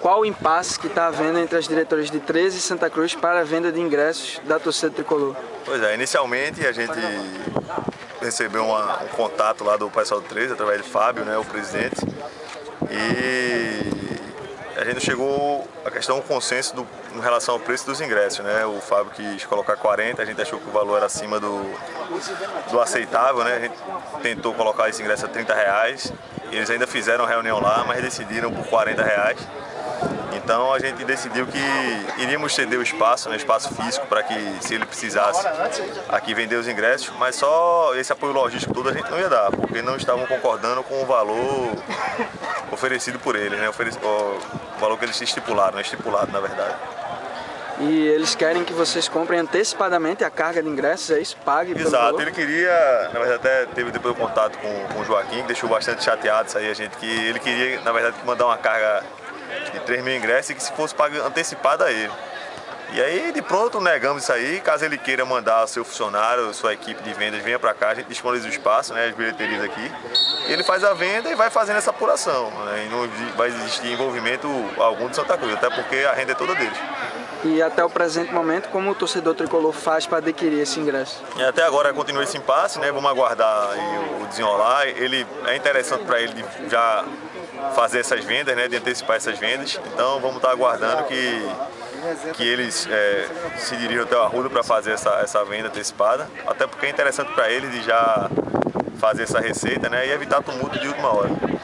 qual o impasse que está havendo entre as diretorias de 13 e Santa Cruz para a venda de ingressos da torcida tricolor? Pois é, inicialmente a gente recebeu um contato lá do pessoal do 13, através de Fábio, né, o presidente, e a gente chegou a questão do consenso em relação ao preço dos ingressos, né? O Fábio quis colocar 40, a gente achou que o valor era acima do aceitável, né? A gente tentou colocar esse ingresso a R$30, e eles ainda fizeram a reunião lá, mas decidiram por R$40. Então a gente decidiu que iríamos ceder o espaço, né, espaço físico, para que, se ele precisasse aqui vender os ingressos, mas só esse apoio logístico todo a gente não ia dar, porque não estavam concordando com o valor oferecido por eles, né, o valor que eles estipularam, né, estipulado na verdade. E eles querem que vocês comprem antecipadamente a carga de ingressos, é isso? Pague pelo Exato, valor? ele queria, na verdade até teve depois o contato com o Joaquim, que deixou bastante chateado isso aí, que ele queria, na verdade, mandar uma carga de 3.000 ingressos e que se fosse pago antecipado a ele. E aí, de pronto, negamos isso aí. Caso ele queira mandar seu funcionário, sua equipe de vendas, venha para cá, a gente disponibiliza o espaço, né, as bilheterias aqui. Ele faz a venda e vai fazendo essa apuração, né, e não vai existir envolvimento algum de Santa Cruz, até porque a renda é toda deles. E até o presente momento, como o torcedor tricolor faz para adquirir esse ingresso? E até agora continua esse impasse, né? Vamos aguardar aí o desenrolar. É interessante para ele já fazer essas vendas, né? De antecipar essas vendas. Então vamos estar aguardando que eles se dirijam até o Arruda para fazer essa venda antecipada. Até porque é interessante para eles de já fazer essa receita, né? E evitar tumulto de última hora.